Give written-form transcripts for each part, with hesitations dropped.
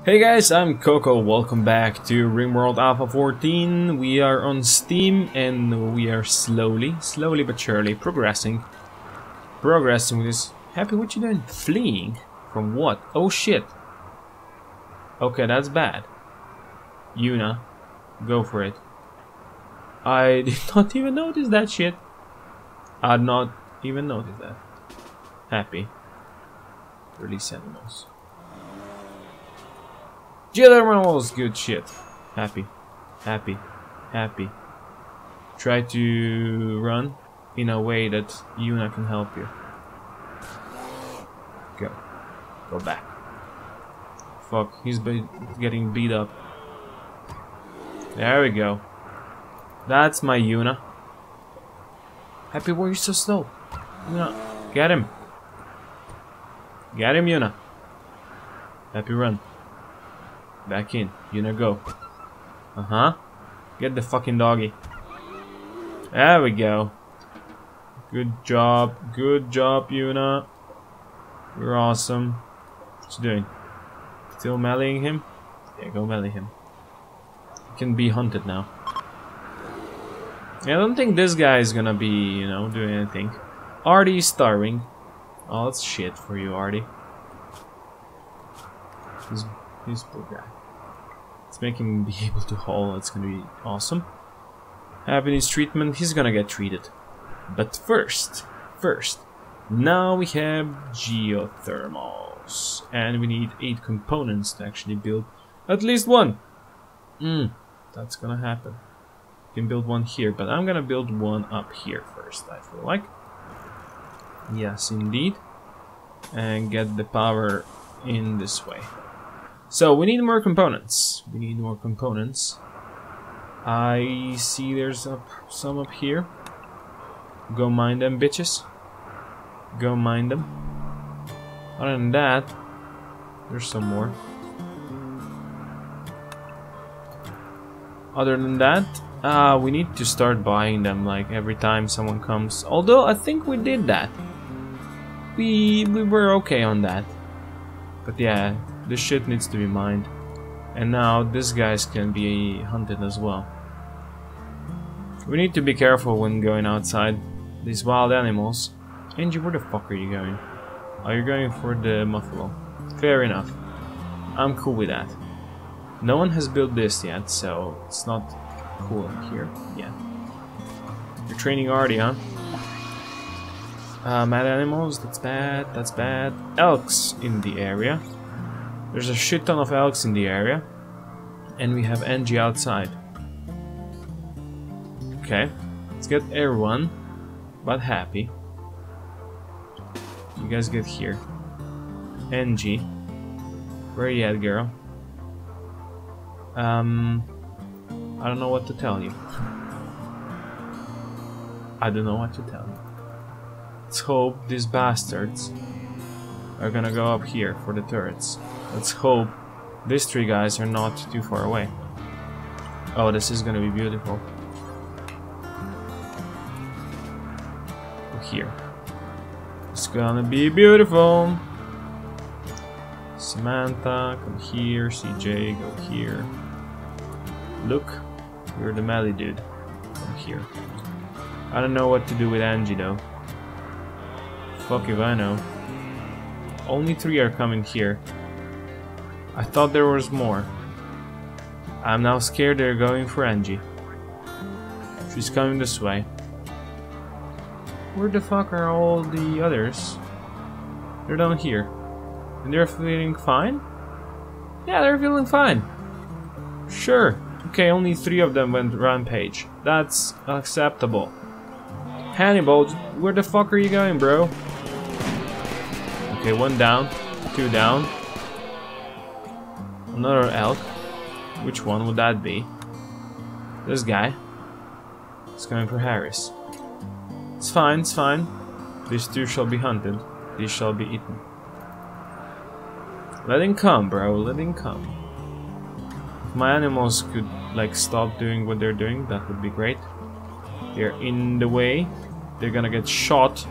Hey guys, I'm Coco, welcome back to RimWorld Alpha 14. We are on Steam and we are slowly but surely progressing with this. Happy, what you doing? Fleeing? From what? Oh shit. Okay, that's bad. Yuna, go for it. I did not even notice that shit. I did not even notice that. Happy. Release animals. Jail animals, good shit. Happy. Try to run in a way that Yuna can help you. Go back. Fuck, he's getting beat up. There we go. That's my Yuna. Happy, why are you so slow? Yuna, get him. Get him, Yuna. Happy, run. Back in. Yuna, go. Get the fucking doggy. There we go. Good job, Yuna. You're awesome. What you doing? Still meleeing him? Yeah, go melee him. He can be hunted now. Yeah, I don't think this guy is gonna be, you know, doing anything. Artie is starving. Oh, that's shit for you, Artie. He's poor guy. Let's make him be able to haul. It's gonna be awesome. Having his treatment, he's gonna get treated. But first, now we have geothermals, and we need 8 components to actually build at least one. That's gonna happen. You can build one here, but I'm gonna build one up here first, I feel like. Yes, indeed. And get the power in this way. So we need more components. I see there's some up here. Go mine them, bitches. Go mine them. Other than that, there's some more. Other than that, we need to start buying them like every time someone comes. Although I think we did that. We were okay on that. But yeah, this shit needs to be mined. And now these guys can be hunted as well. We need to be careful when going outside. These wild animals. Angie, where the fuck are you going? Oh, you're going for the buffalo. Fair enough. I'm cool with that. No one has built this yet, so it's not cool in here yet. You're training Artie, huh? Mad animals, that's bad. Elks in the area. There's a shit ton of elks in the area. And we have Angie outside. Okay, let's get everyone but Happy. You guys get here. Angie, where are you at, girl? I don't know what to tell you. Let's hope these bastards are gonna go up here for the turrets. Let's hope these 3 guys are not too far away. Oh, this is gonna be beautiful. Here. It's gonna be beautiful. Samantha, come here. CJ, go here. Look, you're the melee dude. Come here. I don't know what to do with Angie though. Fuck if I know. Only 3 are coming here. I thought there was more. I'm now scared they're going for Angie. She's coming this way. Where the fuck are all the others? They're down here. And they're feeling fine? Yeah, they're feeling fine. Sure. Okay, only 3 of them went rampage. That's acceptable. Hannibal, where the fuck are you going, bro? Okay, 1 down. 2 down. Another elk. Which one would that be? This guy. He's going for Harris. It's fine. These 2 shall be hunted. These shall be eaten. Let him come, bro. Let him come. If my animals could, like, stop doing what they're doing, that would be great. They're in the way. They're gonna get shot.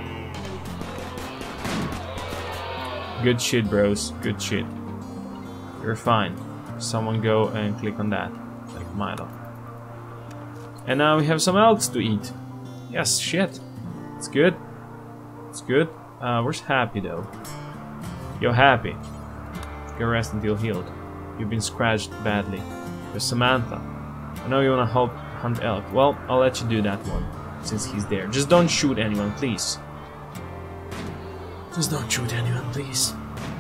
Good shit, bros. Good shit. You're fine. Someone go and click on that. Like Milo. And now we have some elks to eat. Yes, shit. It's good. It's good. Where's Happy though? Yo, Happy. Go rest until healed. You've been scratched badly. There's Samantha. I know you wanna help hunt elk. Well, I'll let you do that one, since he's there. Just don't shoot anyone, please. Just don't shoot anyone, please.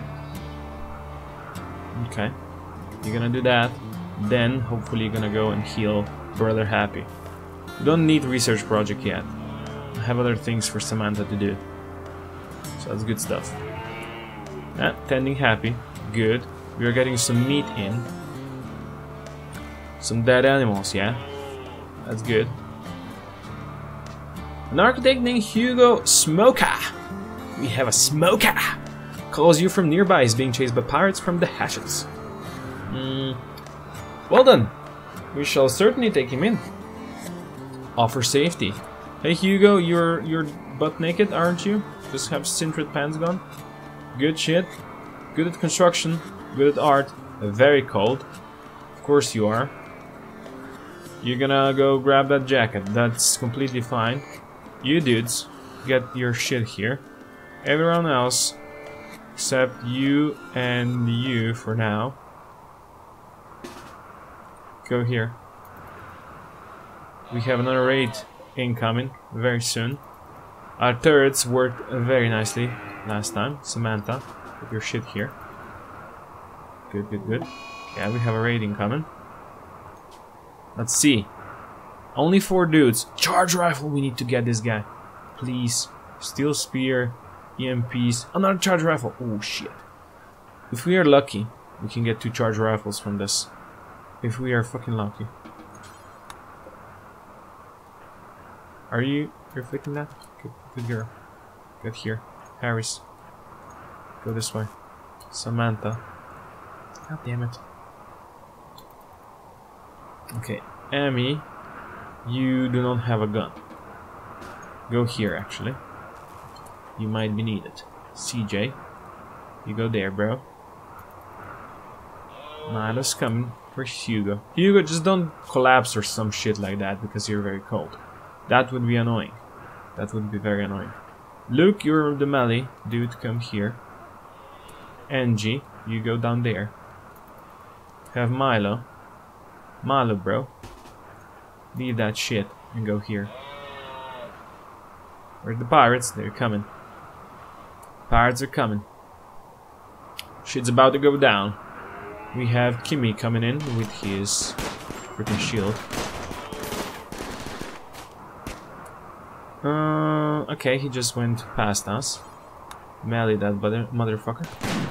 Okay. You're gonna do that. Then, hopefully you're gonna go and heal Brother Happy. We don't need research project yet. I have other things for Samantha to do. So that's good stuff. Tending Happy. Good. We are getting some meat in. Some dead animals, yeah? That's good. An architect named Hugo Smoker. We have a Smoker. Calls you from nearby. Is being chased by pirates from the hatches. Well done. We shall certainly take him in. Offer safety. Hey Hugo, you're butt naked, aren't you? Just have cindered pants gone. Good shit. Good at construction. Good at art. Very cold. Of course you are. You're gonna go grab that jacket. That's completely fine. You dudes, get your shit here. Everyone else, except you and you for now, go here. We have another raid incoming very soon. Our turrets worked very nicely last time. Samantha, get your shit here. Good, good, good. Yeah, we have a raid incoming. Let's see. Only 4 dudes. Charge rifle, we need to get this guy. Please. Steel spear, EMPs, another charge rifle. Oh shit. If we are lucky, we can get 2 charge rifles from this. If we are fucking lucky. Are you're flicking that? Good girl. Get here. Harris. Go this way. Samantha. God damn it. Okay, Amy, you do not have a gun. Go here, actually. You might be needed. CJ, you go there, bro. Milo's coming for Hugo. Hugo, just don't collapse or some shit like that because you're very cold. That would be annoying. That would be very annoying. Luke, you're the melee. Dude, come here. Angie, you go down there. Have Milo. Milo, bro. Leave that shit and go here. Where's the pirates? They're coming. Pirates are coming. Shit's about to go down. We have Kimmy coming in with his freaking shield. Okay, he just went past us. Melee that motherfucker.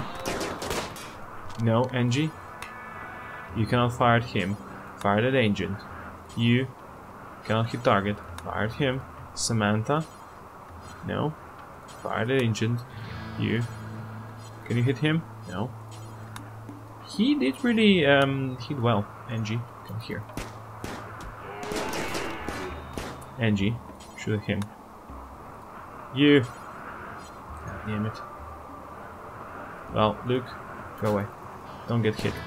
No, Angie. You cannot fire at him. Fire at agent. You cannot hit target. Fire at him. Samantha. No. Fire at agent. You. Can you hit him? No. He did really hit well. Angie, come here. Angie, shoot him. You. God damn it. Well, Luke, go away. Don't get hit.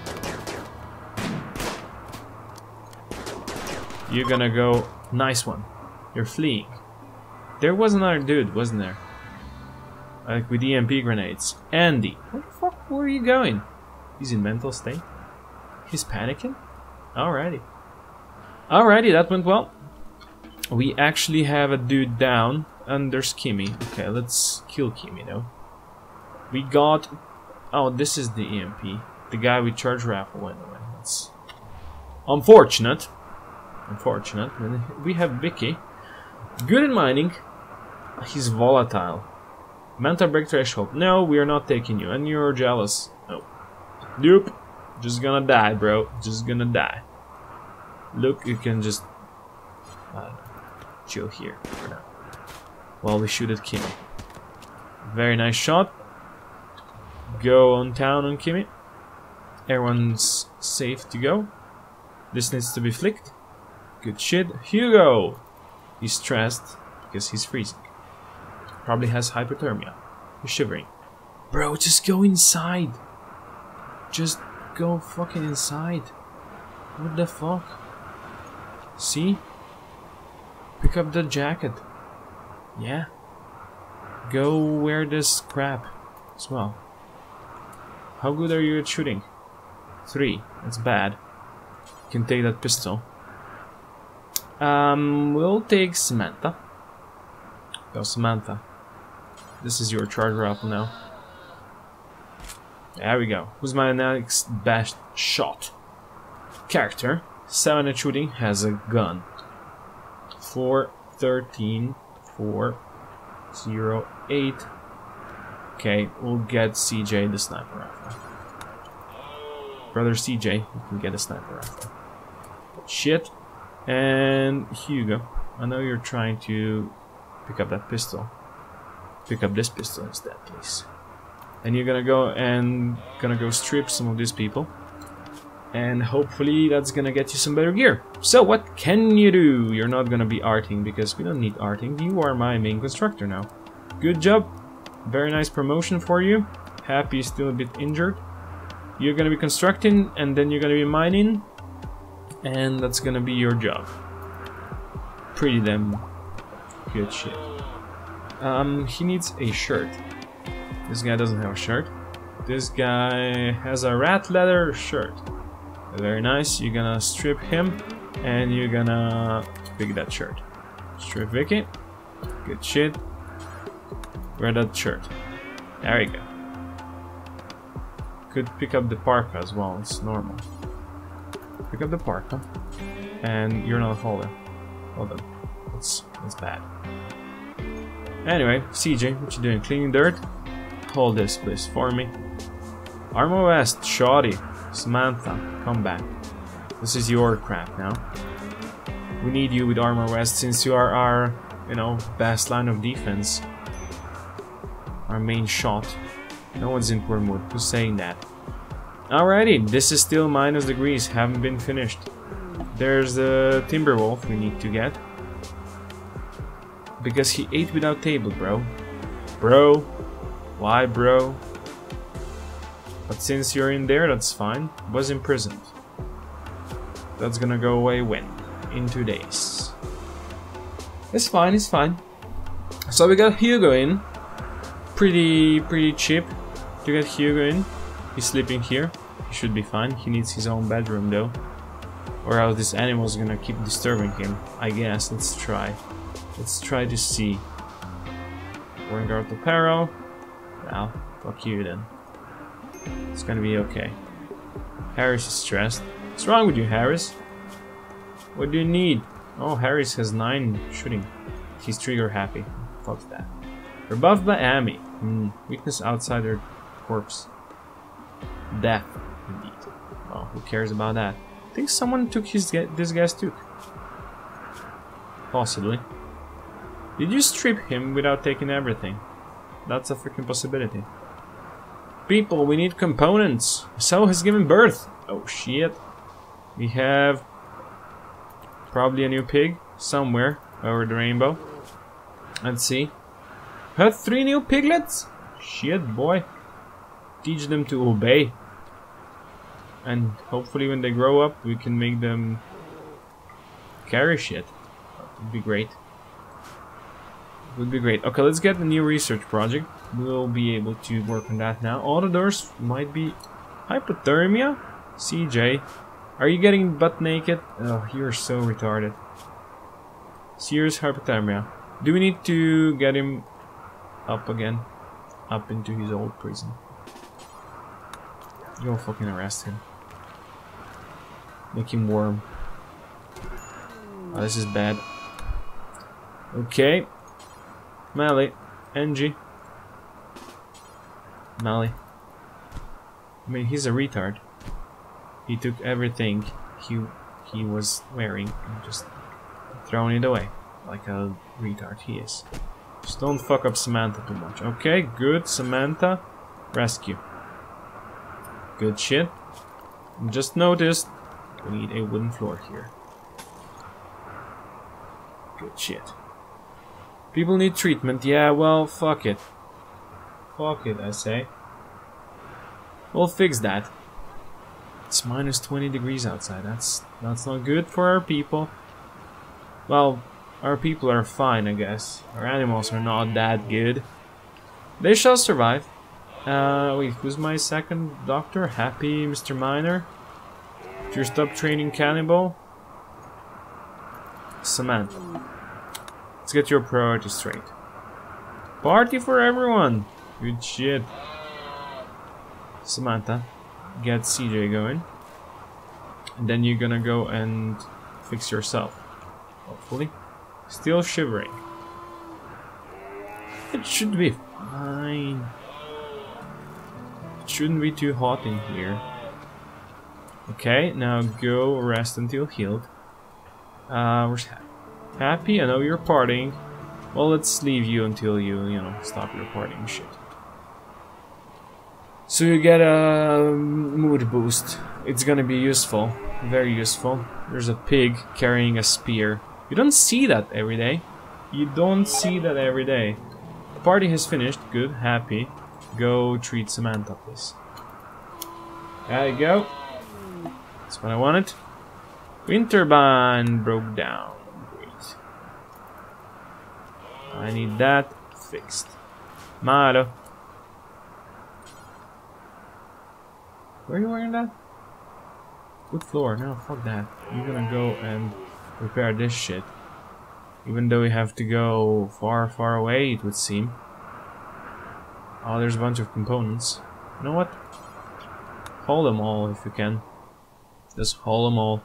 You're gonna go. Nice one. You're fleeing. There was another dude, wasn't there? Like with EMP grenades. Andy. Where the fuck were you going? He's in mental state. He's panicking? Alrighty. Alrighty, that went well. We actually have a dude down. And there's Kimmy. Okay, let's kill Kimmy though. We got... Oh, this is the EMP. The guy with charge rifle went away. That's unfortunate. Unfortunate. We have Vicky. Good in mining. He's volatile. Mental break threshold. No, we are not taking you. And you're jealous. No. Nope. Just gonna die, bro. Just gonna die. Look, you can just... chill here for now. While we shoot at Kimmy. Very nice shot. Go on town on Kimmy. Everyone's safe to go. This needs to be flicked. Good shit. Hugo! He's stressed because he's freezing. Probably has hypothermia. He's shivering. Bro, just go inside. Just go fucking inside. What the fuck? See? Pick up the jacket. Yeah. Go wear this crap as well. How good are you at shooting? 3. That's bad. You can take that pistol. We'll take Samantha. Go, Samantha. This is your charge rifle now. There we go. Who's my next best shot? Character. 7 at shooting, has a gun. 4, 13, 4, 0, 8. Okay, we'll get CJ the sniper rifle. Brother CJ, you can get a sniper rifle. Shit. And Hugo, I know you're trying to pick up that pistol. Pick up this pistol instead, please. And you're gonna go strip some of these people. And hopefully that's gonna get you some better gear. So what can you do? You're not gonna be arting because we don't need arting. You are my main constructor now. Good job. Very nice promotion for you. Happy is still a bit injured. You're gonna be constructing and then you're gonna be mining. And that's gonna be your job. Pretty damn good shit. He needs a shirt. This guy doesn't have a shirt. This guy has a rat leather shirt. Very nice. You're gonna strip him and you're gonna pick that shirt. Strip Vicky. Good shit. Wear that shirt. There we go. Could pick up the parka as well, it's normal. Pick up the parka. And you're not a holder. Hold on. That's bad. Anyway, CJ, what you doing? Cleaning dirt? Hold this please for me. Armor West, Shoddy, Samantha, come back. This is your crap now. We need you with Armor West since you are our, you know, best line of defense. Our main shot. No one's in poor mood. Who's saying that? Alrighty, this is still minus degrees, haven't been finished. There's the Timberwolf we need to get. Because he ate without table, bro. Bro. Why, bro? But since you're in there, that's fine. Was imprisoned. That's gonna go away when? In 2 days. It's fine, it's fine. So we got Hugo in. Pretty cheap to get Hugo in. He's sleeping here. He should be fine. He needs his own bedroom though. Or else this animal is gonna keep disturbing him. I guess. Let's try. Let's try to see. Wearing guard apparel. Well, fuck you then. It's gonna be okay. Harris is stressed. What's wrong with you, Harris? What do you need? Oh, Harris has 9 shooting. He's trigger happy. Fuck that. Rebuffed by Amy. Weakness outside her corpse. Death, indeed. Well, who cares about that? I think someone took this guy's tooth. Possibly. Did you strip him without taking everything? That's a freaking possibility. People, we need components. So has given birth. Oh shit. We have probably a new pig somewhere over the rainbow. Let's see. Have 3 new piglets? Shit, boy. Teach them to obey. And hopefully when they grow up, we can make them carry shit. That would be great. Would be great. Okay, let's get a new research project. We'll be able to work on that now. All the doors might be hypothermia. CJ, are you getting butt naked? Oh, you're so retarded. Serious hypothermia. Do we need to get him up again? Up into his old prison. Go fucking arrest him. Make him warm. Oh, this is bad. Okay. Mally. Angie. Mally. I mean, he's a retard. He took everything he was wearing and just thrown it away. Like a retard he is. Just don't fuck up Samantha too much. Okay, good. Samantha. Rescue. Good shit. Just noticed we need a wooden floor here. Good shit. People need treatment. Yeah, well, fuck it. Fuck it, I say. We'll fix that. It's minus 20 degrees outside. That's not good for our people. Well, our people are fine, I guess. Our animals are not that good. They shall survive. Wait, who's my second doctor? Happy Mr. Miner? If you stop training cannibal. Samantha. Let's get your priorities straight. Party for everyone! Good shit. Samantha, get CJ going. And then you're gonna go and fix yourself. Hopefully. Still shivering. It should be fine. It shouldn't be too hot in here. Okay, now go rest until healed. Where's Happy? Happy, I know you're partying. Well, let's leave you until you know, stop your partying shit. So you get a mood boost. It's gonna be useful. Very useful. There's a pig carrying a spear. You don't see that every day. You don't see that every day. The party has finished. Good, Happy. Go treat Samantha, please. There you go. That's what I wanted. Wind turbine broke down. Great. I need that fixed. Malo. Where are you wearing that? Good floor. No, fuck that. You're gonna go and repair this shit. Even though we have to go far, far away, it would seem. Oh, there's a bunch of components. You know what? Haul them all if you can. Just haul them all.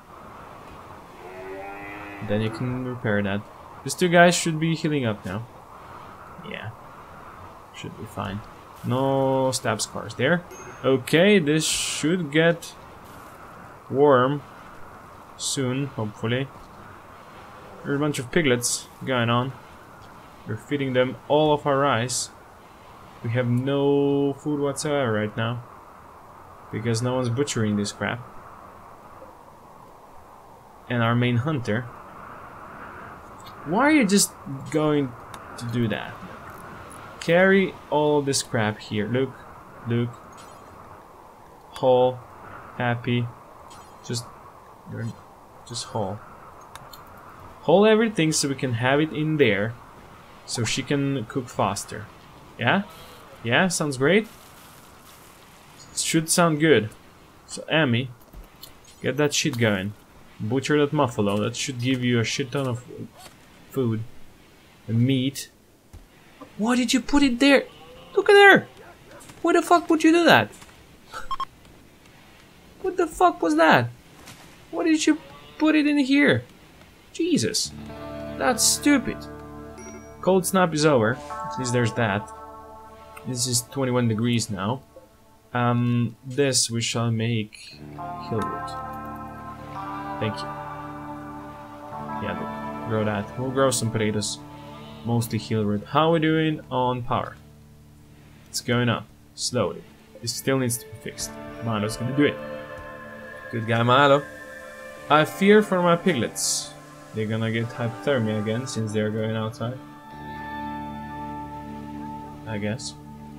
Then you can repair that. These two guys should be healing up now. Yeah. Should be fine. No stab scars there. Okay, this should get warm soon, hopefully. There's a bunch of piglets going on. We're feeding them all of our rice. We have no food whatsoever right now. Because no one's butchering this crap. And our main hunter. Why are you just going to do that? Carry all this crap here. Look, look. Haul. Happy. Just haul. Haul everything so we can have it in there. So she can cook faster. Yeah? Yeah, sounds great. It should sound good. So Amy, get that shit going. Butcher that buffalo. That should give you a shit ton of food. And meat. Why did you put it there? Look at her! Why the fuck would you do that? What the fuck was that? Why did you put it in here? Jesus. That's stupid. Cold snap is over. At least there's that. This is 21 degrees now. This we shall make hillwood. Thank you. Yeah, look, grow that. We'll grow some potatoes. Mostly hillwood. How are we doing on power? It's going up. Slowly. This still needs to be fixed. Milo's gonna do it. Good guy, Milo. I fear for my piglets. They're gonna get hypothermia again since they're going outside. I guess.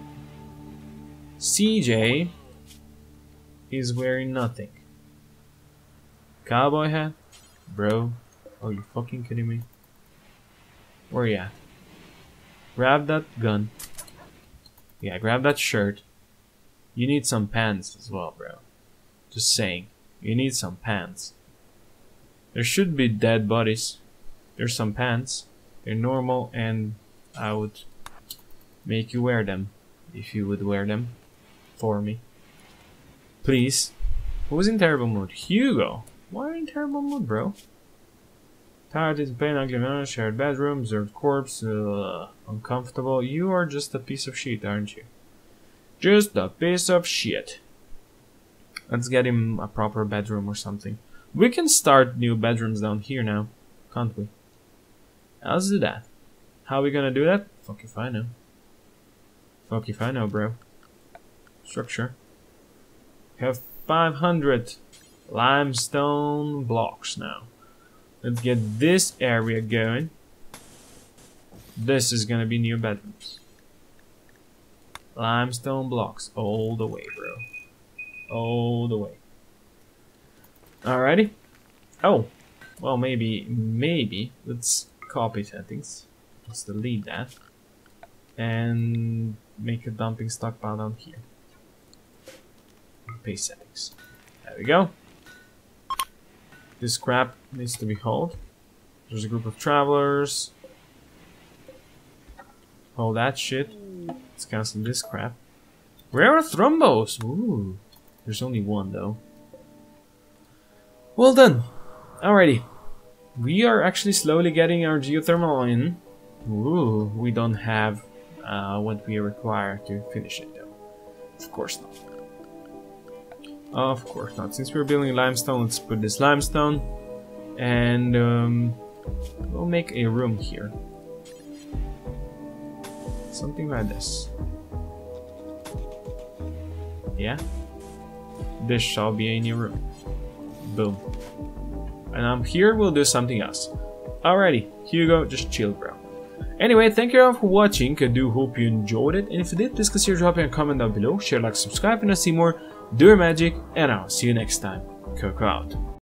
CJ is wearing nothing. Cowboy hat? Bro, are you fucking kidding me? Where you at? Grab that gun. Yeah, grab that shirt. You need some pants as well, bro. Just saying. You need some pants. There should be dead bodies. There's some pants. They're normal and I would make you wear them. If you would wear them. For me. Please. Who's in terrible mood? Hugo. Why are you in terrible mood, bro? Tired, is pain, ugly man, shared bedroom, observed corpse, uncomfortable. You are just a piece of shit, aren't you? Just a piece of shit. Let's get him a proper bedroom or something. We can start new bedrooms down here now, can't we? Let's do that. How are we gonna do that? Fuck if I know. Fuck if I know, bro. Structure. We have 500 limestone blocks now. Let's get this area going. This is gonna be new bedrooms. Limestone blocks all the way, bro. All the way. Alrighty. Oh, well, maybe let's copy settings. Let's delete that and make a dumping stockpile down here. Paste settings. There we go. This scrap needs to be hauled. There's a group of travelers. Haul that shit. Let's cancel this crap. Where are thrombos? Ooh, there's only one though. Well done. Alrighty. We are actually slowly getting our geothermal in. Ooh, we don't have what we require to finish it though. Of course not. Of course not. Since we're building limestone, let's put this limestone. And we'll make a room here. Something like this. Yeah? This shall be a new room. Boom. And here we'll do something else. Alrighty, Hugo, just chill, bro. Anyway, thank you all for watching. I do hope you enjoyed it. And if you did, please consider dropping a comment down below. Share, like, subscribe, and see more. Do your magic, and I'll see you next time. Koko out.